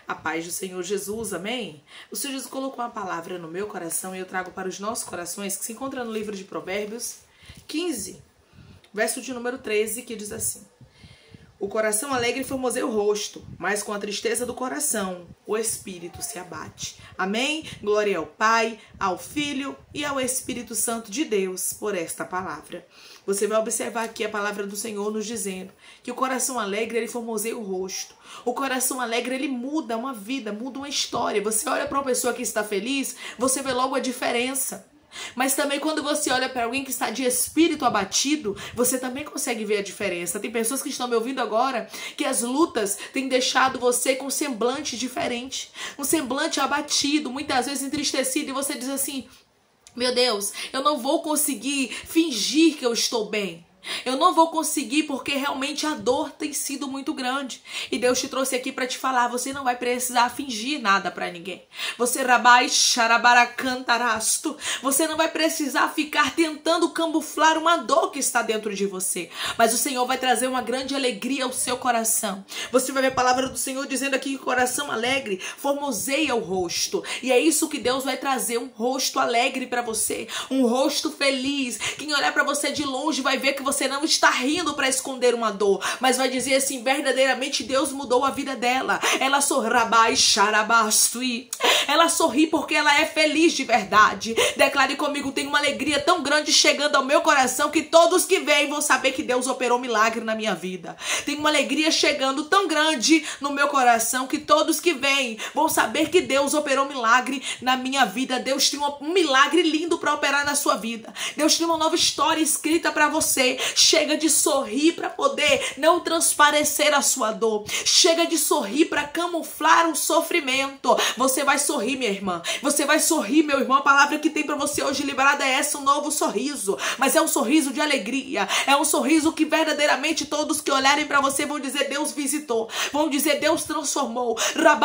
A paz do Senhor Jesus, amém? O Senhor Jesus colocou uma palavra no meu coração e eu trago para os nossos corações, que se encontra no livro de Provérbios 15, verso de número 13, que diz assim: o coração alegre formoseia o rosto, mas com a tristeza do coração o espírito se abate. Amém? Glória ao Pai, ao Filho e ao Espírito Santo de Deus por esta palavra. Você vai observar aqui a palavra do Senhor nos dizendo que o coração alegre, ele formoseia o rosto. O coração alegre, ele muda uma vida, muda uma história. Você olha para uma pessoa que está feliz, você vê logo a diferença. Mas também quando você olha para alguém que está de espírito abatido, você também consegue ver a diferença. Tem pessoas que estão me ouvindo agora que as lutas têm deixado você com um semblante diferente, um semblante abatido, muitas vezes entristecido, e você diz assim: meu Deus, eu não vou conseguir fingir que eu estou bem. Eu não vou conseguir porque realmente a dor tem sido muito grande. E Deus te trouxe aqui para te falar, você não vai precisar fingir nada para ninguém. Você você não vai precisar ficar tentando camuflar uma dor que está dentro de você. Mas o Senhor vai trazer uma grande alegria ao seu coração. Você vai ver a palavra do Senhor dizendo aqui que o coração alegre formoseia o rosto. E é isso que Deus vai trazer, um rosto alegre para você, um rosto feliz. Quem olhar para você de longe vai ver que você não está rindo para esconder uma dor, mas vai dizer assim: verdadeiramente Deus mudou a vida dela. Ela ela sorri porque ela é feliz de verdade. Declare comigo: tem uma alegria tão grande chegando ao meu coração que todos que veem vão saber que Deus operou milagre na minha vida. Tem uma alegria chegando tão grande no meu coração que todos que veem vão saber que Deus operou milagre na minha vida. Deus tem um milagre lindo para operar na sua vida. Deus tem uma nova história escrita para você. Chega de sorrir para poder não transparecer a sua dor. Chega de sorrir para camuflar o sofrimento. Você vai sorrir, minha irmã. Você vai sorrir, meu irmão. A palavra que tem para você hoje liberada é essa: um novo sorriso. Mas é um sorriso de alegria. É um sorriso que verdadeiramente todos que olharem para você vão dizer: Deus visitou. Vão dizer: Deus transformou.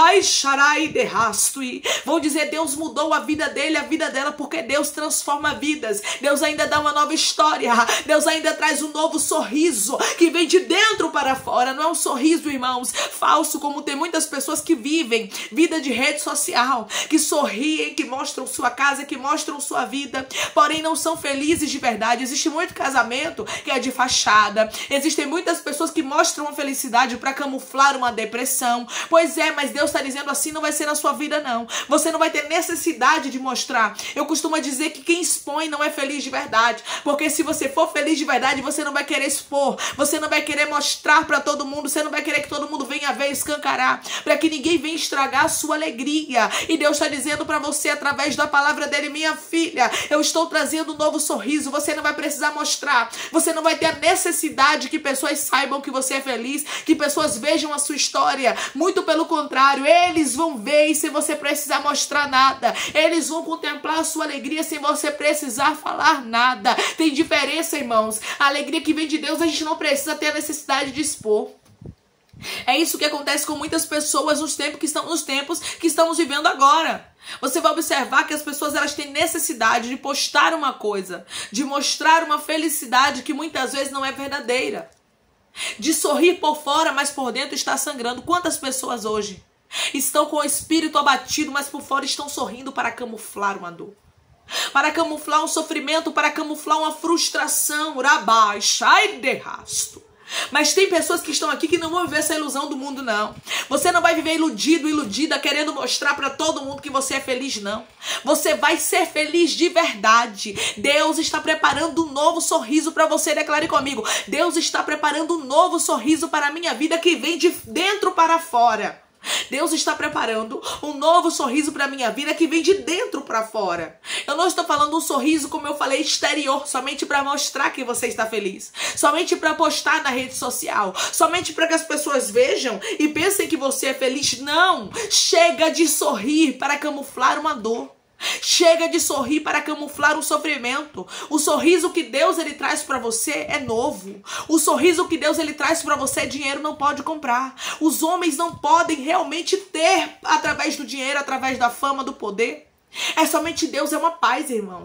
Vão dizer: Deus mudou a vida dele, a vida dela, porque Deus transforma vidas. Deus ainda dá uma nova história. Deus ainda traz um novo sorriso que vem de dentro para fora. Não é um sorriso, irmãos, falso, como tem muitas pessoas que vivem vida de rede social, que sorriem, que mostram sua casa, que mostram sua vida, porém não são felizes de verdade. Existe muito casamento que é de fachada. Existem muitas pessoas que mostram a felicidade para camuflar uma depressão. Pois é, mas Deus está dizendo assim: não vai ser na sua vida não. Você não vai ter necessidade de mostrar. Eu costumo dizer que quem expõe não é feliz de verdade, porque se você for feliz de verdade, você não vai querer expor, você não vai querer mostrar para todo mundo, você não vai querer que todo mundo venha ver escancarar, para que ninguém venha estragar a sua alegria. E Deus está dizendo para você através da palavra dele: minha filha, eu estou trazendo um novo sorriso. Você não vai precisar mostrar, você não vai ter a necessidade que pessoas saibam que você é feliz, que pessoas vejam a sua história. Muito pelo contrário, eles vão ver sem você precisar mostrar nada. Eles vão contemplar a sua alegria sem você precisar falar nada. Tem diferença, irmãos. A alegria que vem de Deus, a gente não precisa ter a necessidade de expor. É isso que acontece com muitas pessoas nos tempos que estamos vivendo agora. Você vai observar que as pessoas, elas têm necessidade de postar uma coisa, de mostrar uma felicidade que muitas vezes não é verdadeira, de sorrir por fora, mas por dentro está sangrando. Quantas pessoas hoje estão com o espírito abatido, mas por fora estão sorrindo para camuflar uma dor, para camuflar um sofrimento, para camuflar uma frustração. Mas tem pessoas que estão aqui que não vão viver essa ilusão do mundo, não. Você não vai viver iludido, iludida, querendo mostrar para todo mundo que você é feliz, não. Você vai ser feliz de verdade. Deus está preparando um novo sorriso para você. Declare comigo: Deus está preparando um novo sorriso para a minha vida que vem de dentro para fora. Deus está preparando um novo sorriso para a minha vida que vem de dentro para fora. Eu não estou falando um sorriso, como eu falei, exterior, somente para mostrar que você está feliz, somente para postar na rede social, somente para que as pessoas vejam e pensem que você é feliz. Não! Chega de sorrir para camuflar uma dor. Chega de sorrir para camuflar o sofrimento. O sorriso que Deus ele traz para você é novo. O sorriso que Deus ele traz para você, dinheiro não pode comprar. Os homens não podem realmente ter através do dinheiro, através da fama, do poder. É somente Deus, é uma paz, irmãos.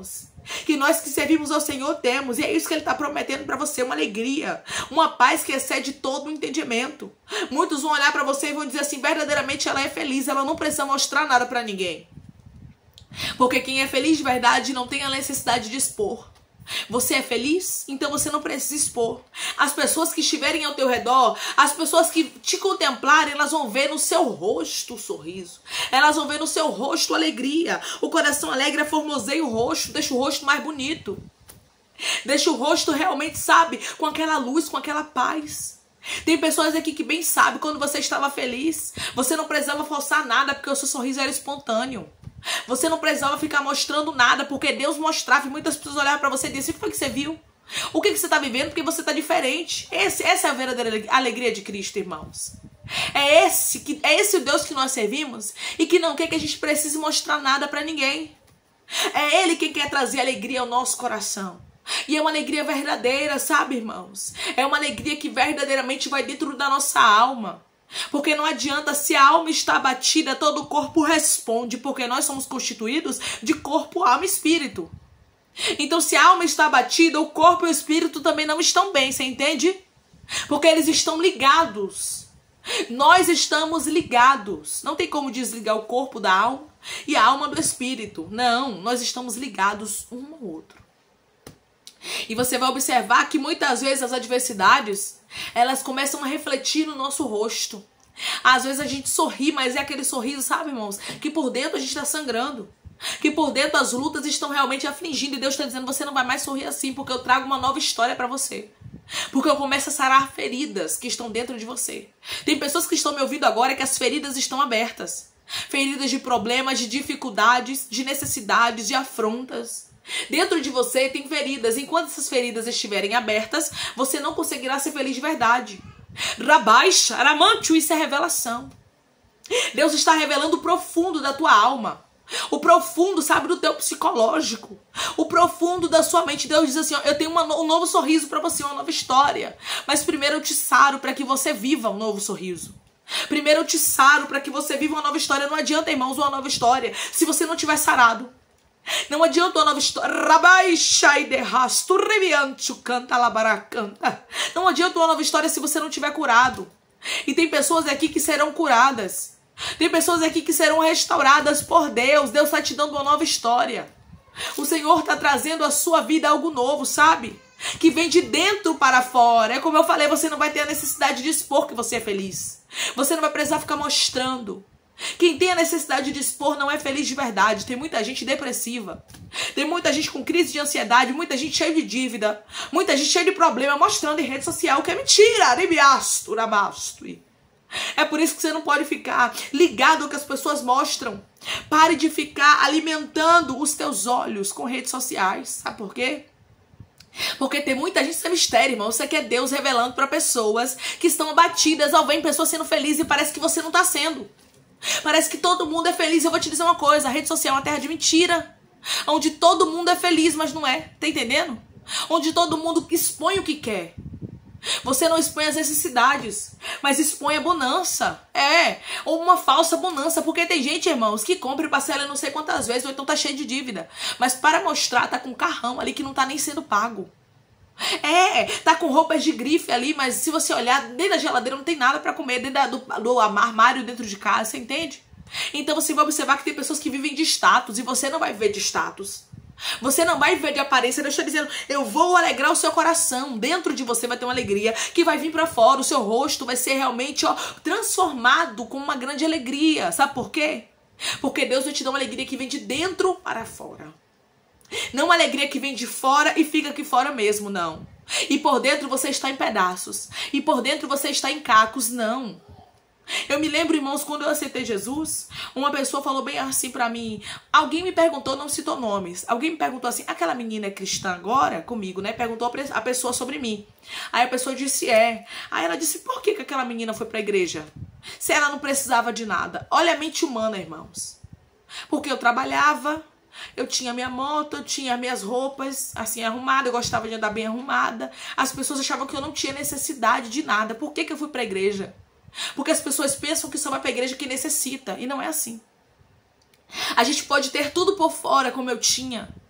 que nós que servimos ao Senhor temos. E é isso que Ele está prometendo para você, uma alegria, uma paz que excede todo o entendimento. Muitos vão olhar para você e vão dizer assim, verdadeiramente ela é feliz, ela não precisa mostrar nada para ninguém. Porque quem é feliz de verdade não tem a necessidade de expor. Você é feliz? Então você não precisa expor. As pessoas que estiverem ao teu redor, as pessoas que te contemplarem, elas vão ver no seu rosto o sorriso. Elas vão ver no seu rosto a alegria. O coração alegre formoseia o rosto, deixa o rosto mais bonito. Deixa o rosto realmente, sabe, com aquela luz, com aquela paz. Tem pessoas aqui que bem sabem quando você estava feliz. Você não precisava forçar nada porque o seu sorriso era espontâneo. Você não precisava ficar mostrando nada, porque Deus mostrava e muitas pessoas olhavam para você e diziam, o que foi que você viu? O que você está vivendo? Porque você está diferente. Essa é a verdadeira alegria de Cristo, irmãos. É esse o Deus que nós servimos e que não quer que a gente precise mostrar nada para ninguém. É Ele quem quer trazer alegria ao nosso coração. E é uma alegria verdadeira, sabe, irmãos? É uma alegria que verdadeiramente vai dentro da nossa alma. Porque não adianta, se a alma está abatida, todo o corpo responde, porque nós somos constituídos de corpo, alma e espírito. Então, se a alma está abatida, o corpo e o espírito também não estão bem, você entende? Porque eles estão ligados. Nós estamos ligados. Não tem como desligar o corpo da alma e a alma do espírito. Não, nós estamos ligados um ao outro. E você vai observar que muitas vezes as adversidades, elas começam a refletir no nosso rosto. Às vezes a gente sorri, mas é aquele sorriso, sabe, irmãos? Que por dentro a gente está sangrando. Que por dentro as lutas estão realmente afligindo. E Deus está dizendo, você não vai mais sorrir assim, porque eu trago uma nova história para você. Porque eu começo a sarar feridas que estão dentro de você. Tem pessoas que estão me ouvindo agora que as feridas estão abertas. Feridas de problemas, de dificuldades, de necessidades, de afrontas. Dentro de você tem feridas. Enquanto essas feridas estiverem abertas, você não conseguirá ser feliz de verdade. Rabaixa, aramantio, isso é revelação. Deus está revelando o profundo da tua alma. O profundo, sabe, do teu psicológico. O profundo da sua mente. Deus diz assim, ó, eu tenho um novo sorriso para você, uma nova história. Mas primeiro eu te saro para que você viva um novo sorriso. Primeiro eu te saro para que você viva uma nova história. Não adianta, irmãos, uma nova história se você não tiver sarado. Não adianta uma nova história. Não adianta uma nova história se você não tiver curado. E tem pessoas aqui que serão curadas. Tem pessoas aqui que serão restauradas por Deus. Deus está te dando uma nova história. O Senhor está trazendo à sua vida algo novo, sabe? Que vem de dentro para fora. É como eu falei, você não vai ter a necessidade de expor que você é feliz. Você não vai precisar ficar mostrando. Quem tem a necessidade de expor não é feliz de verdade. Tem muita gente depressiva. Tem muita gente com crise de ansiedade. Muita gente cheia de dívida. Muita gente cheia de problema mostrando em rede social que é mentira. É por isso que você não pode ficar ligado ao que as pessoas mostram. Pare de ficar alimentando os teus olhos com redes sociais. Sabe por quê? Porque tem muita gente, isso é mistério, irmão. Isso aqui é Deus revelando para pessoas que estão abatidas. Ou vem pessoas sendo felizes e parece que você não está sendo. Parece que todo mundo é feliz. Eu vou te dizer uma coisa, a rede social é uma terra de mentira. Onde todo mundo é feliz, mas não é. Tá entendendo? Onde todo mundo expõe o que quer. Você não expõe as necessidades, mas expõe a bonança. Ou uma falsa bonança. Porque tem gente, irmãos, que compra e parcela não sei quantas vezes, ou então tá cheio de dívida. Mas para mostrar, tá com um carrão ali que não tá nem sendo pago. Tá com roupas de grife ali, mas se você olhar, dentro da geladeira não tem nada pra comer, dentro do armário dentro de casa, você entende? Então você vai observar que tem pessoas que vivem de status, e você não vai viver de status. Você não vai viver de aparência. Deus está dizendo, eu vou alegrar o seu coração. Dentro de você vai ter uma alegria que vai vir pra fora, o seu rosto vai ser realmente transformado com uma grande alegria. Sabe por quê? Porque Deus vai te dar uma alegria que vem de dentro para fora. Não uma alegria que vem de fora e fica aqui fora mesmo, não. E por dentro você está em pedaços. E por dentro você está em cacos, não. Eu me lembro, irmãos, quando eu aceitei Jesus, uma pessoa falou bem assim pra mim. Alguém me perguntou, não citou nomes. Alguém me perguntou assim, aquela menina é cristã agora? Comigo, né? Perguntou a pessoa sobre mim. Aí a pessoa disse, é. Aí ela disse, por que aquela menina foi pra igreja? Se ela não precisava de nada. Olha a mente humana, irmãos. Porque eu trabalhava... Eu tinha minha moto, eu tinha minhas roupas assim arrumadas, eu gostava de andar bem arrumada. As pessoas achavam que eu não tinha necessidade de nada. Por que eu fui para a igreja? Porque as pessoas pensam que só vai para a igreja quem necessita. E não é assim. A gente pode ter tudo por fora, como eu tinha.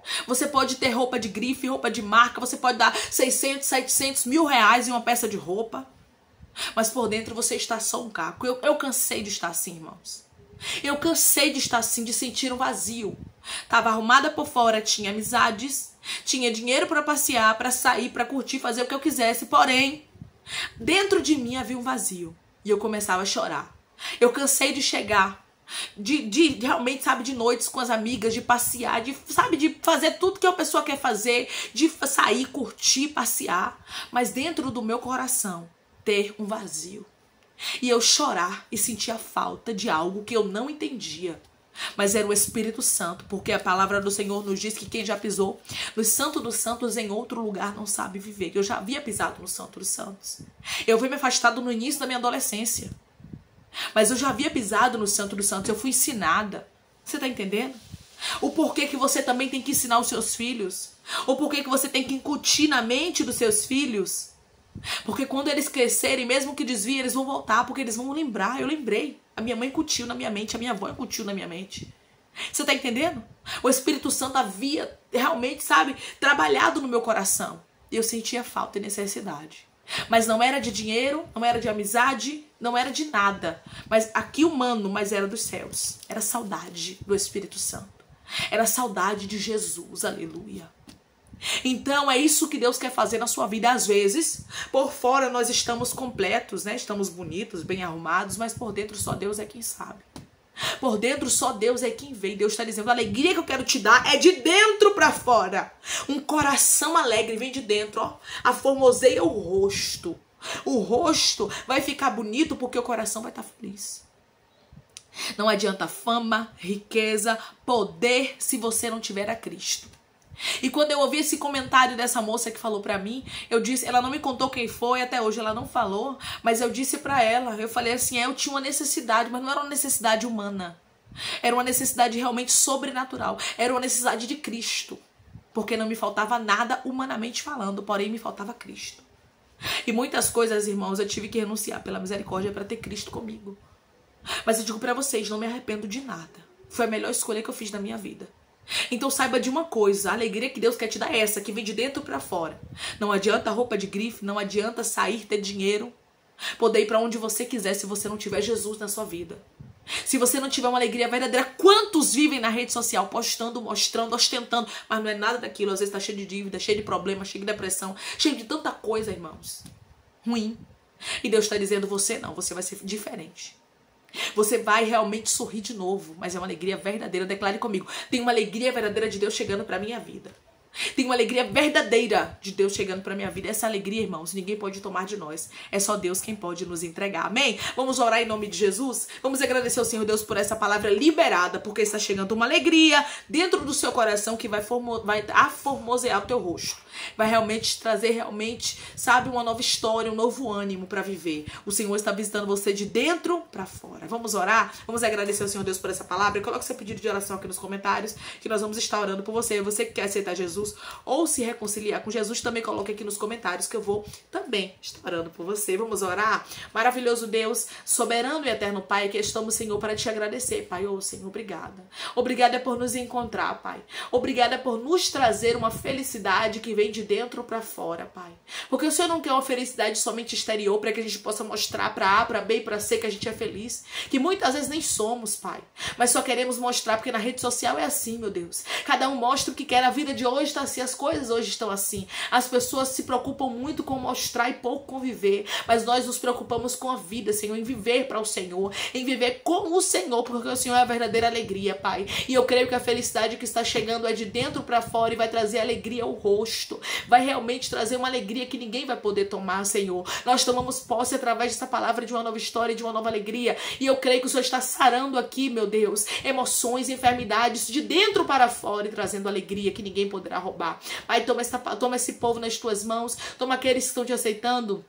Você pode ter roupa de grife, roupa de marca, você pode dar 600, 700, R$1.000 em uma peça de roupa, mas por dentro você está só um caco. Eu cansei de estar assim, irmãos. Eu cansei de estar assim, de sentir um vazio. Tava arrumada por fora, tinha amizades, tinha dinheiro para passear, para sair, para curtir, fazer o que eu quisesse, porém, dentro de mim havia um vazio. E eu começava a chorar. Eu cansei de chegar, de realmente, sabe, de noites com as amigas, de passear, de fazer tudo que a pessoa quer fazer, de sair, curtir, passear, mas dentro do meu coração ter um vazio. E eu chorar e sentir a falta de algo que eu não entendia. Mas era o Espírito Santo, porque a palavra do Senhor nos diz que quem já pisou no Santo dos Santos em outro lugar não sabe viver. Eu já havia pisado no Santo dos Santos. Eu fui me afastado no início da minha adolescência. Mas eu já havia pisado no Santo dos Santos, eu fui ensinada. Você tá entendendo? O porquê que você também tem que ensinar os seus filhos. O porquê que você tem que incutir na mente dos seus filhos. Porque quando eles crescerem, mesmo que desviem, eles vão voltar, porque eles vão lembrar. Eu lembrei. A minha mãe incutiu na minha mente, a minha avó incutiu na minha mente. Você tá entendendo? O Espírito Santo havia realmente, sabe, trabalhado no meu coração. E eu sentia falta e necessidade. Mas não era de dinheiro, não era de amizade, não era de nada. Mas aqui humano, mas era dos céus. Era saudade do Espírito Santo. Era saudade de Jesus, aleluia. Então é isso que Deus quer fazer na sua vida. Às vezes, por fora nós estamos completos, né? Estamos bonitos, bem arrumados, mas por dentro só Deus é quem sabe. Por dentro só Deus é quem vê. Deus está dizendo, a alegria que eu quero te dar é de dentro para fora. Um coração alegre vem de dentro, ó. Aformoseia o rosto. O rosto vai ficar bonito porque o coração vai estar feliz. Não adianta fama, riqueza, poder se você não tiver a Cristo. E quando eu ouvi esse comentário dessa moça que falou pra mim, eu disse, ela não me contou quem foi, até hoje ela não falou, mas eu disse pra ela, eu falei assim, eu tinha uma necessidade, mas não era uma necessidade humana. Era uma necessidade realmente sobrenatural, era uma necessidade de Cristo. Porque não me faltava nada humanamente falando, porém me faltava Cristo. E muitas coisas, irmãos, eu tive que renunciar pela misericórdia para ter Cristo comigo. Mas eu digo pra vocês, não me arrependo de nada. Foi a melhor escolha que eu fiz na minha vida. Então saiba de uma coisa, a alegria que Deus quer te dar é essa, que vem de dentro pra fora. Não adianta roupa de grife, não adianta sair, ter dinheiro, poder ir pra onde você quiser se você não tiver Jesus na sua vida. Se você não tiver uma alegria verdadeira, quantos vivem na rede social postando, mostrando, ostentando, mas não é nada daquilo, às vezes tá cheio de dívida, cheio de problema, cheio de depressão, cheio de tanta coisa, irmãos, ruim. E Deus está dizendo, você não, você vai ser diferente. Você vai realmente sorrir de novo, mas é uma alegria verdadeira. Declare comigo, tem uma alegria verdadeira de Deus chegando para minha vida. Tem uma alegria verdadeira de Deus chegando para minha vida. Essa alegria, irmãos, ninguém pode tomar de nós. É só Deus quem pode nos entregar. Amém? Vamos orar em nome de Jesus? Vamos agradecer ao Senhor Deus por essa palavra liberada, porque está chegando uma alegria dentro do seu coração que vai aformosear o teu rosto. Vai realmente trazer, sabe, uma nova história, um novo ânimo para viver. O Senhor está visitando você de dentro para fora. Vamos orar? Vamos agradecer ao Senhor Deus por essa palavra. E coloque seu pedido de oração aqui nos comentários, que nós vamos estar orando por você. Você que quer aceitar Jesus ou se reconciliar com Jesus, também coloque aqui nos comentários que eu vou também estar orando por você. Vamos orar? Maravilhoso Deus, soberano e eterno Pai, que estamos, Senhor, para te agradecer, Pai. Ô, Senhor, obrigada. Obrigada por nos encontrar, Pai. Obrigada por nos trazer uma felicidade que vem de dentro para fora, Pai. Porque o Senhor não quer uma felicidade somente exterior para que a gente possa mostrar para A, para B e para C que a gente é feliz. Que muitas vezes nem somos, Pai. Mas só queremos mostrar, porque na rede social é assim, meu Deus. Cada um mostra o que quer. A vida de hoje está assim, as coisas hoje estão assim. As pessoas se preocupam muito com mostrar e pouco com viver. Mas nós nos preocupamos com a vida, Senhor, em viver para o Senhor, em viver com o Senhor, porque o Senhor é a verdadeira alegria, Pai. E eu creio que a felicidade que está chegando é de dentro para fora e vai trazer alegria ao rosto. Vai realmente trazer uma alegria que ninguém vai poder tomar, Senhor. Nós tomamos posse através dessa palavra de uma nova história, de uma nova alegria. E eu creio que o Senhor está sarando aqui, meu Deus, emoções, enfermidades de dentro para fora e trazendo alegria que ninguém poderá roubar. Pai, toma esse povo nas tuas mãos, toma aqueles que estão te aceitando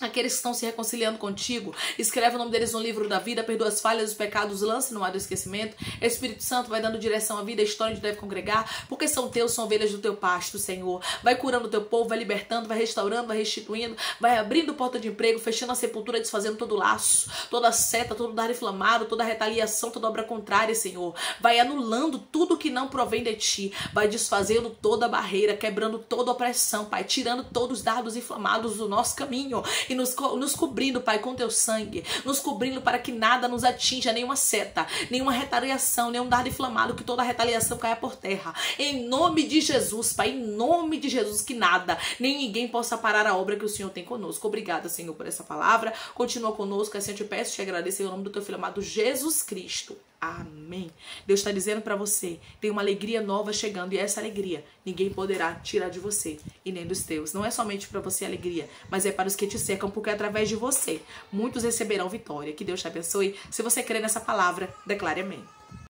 Aqueles que estão se reconciliando contigo, escreve o nome deles no livro da vida, perdoa as falhas, os pecados, lance no mar do esquecimento. Espírito Santo vai dando direção à vida, a história onde deve congregar, porque são teus, são ovelhas do teu pasto, Senhor. Vai curando o teu povo, vai libertando, vai restaurando, vai restituindo, vai abrindo porta de emprego, fechando a sepultura, desfazendo todo laço, toda seta, todo dardo inflamado, toda retaliação, toda obra contrária, Senhor. Vai anulando tudo que não provém de ti, vai desfazendo toda barreira, quebrando toda opressão, Pai, tirando todos os dardos inflamados do nosso caminho. E nos cobrindo, Pai, com teu sangue. Nos cobrindo para que nada nos atinja, nenhuma seta, nenhuma retaliação, nenhum dardo inflamado, que toda retaliação caia por terra. Em nome de Jesus, Pai, em nome de Jesus, que nada, nem ninguém possa parar a obra que o Senhor tem conosco. Obrigada, Senhor, por essa palavra. Continua conosco, assim eu te peço, te agradeço em nome do teu filho amado Jesus Cristo. Amém. Deus está dizendo para você, tem uma alegria nova chegando, e essa alegria ninguém poderá tirar de você e nem dos teus. Não é somente para você a alegria, mas é para os que te cercam, porque através de você muitos receberão vitória. Que Deus te abençoe. Se você crê nessa palavra, declare amém.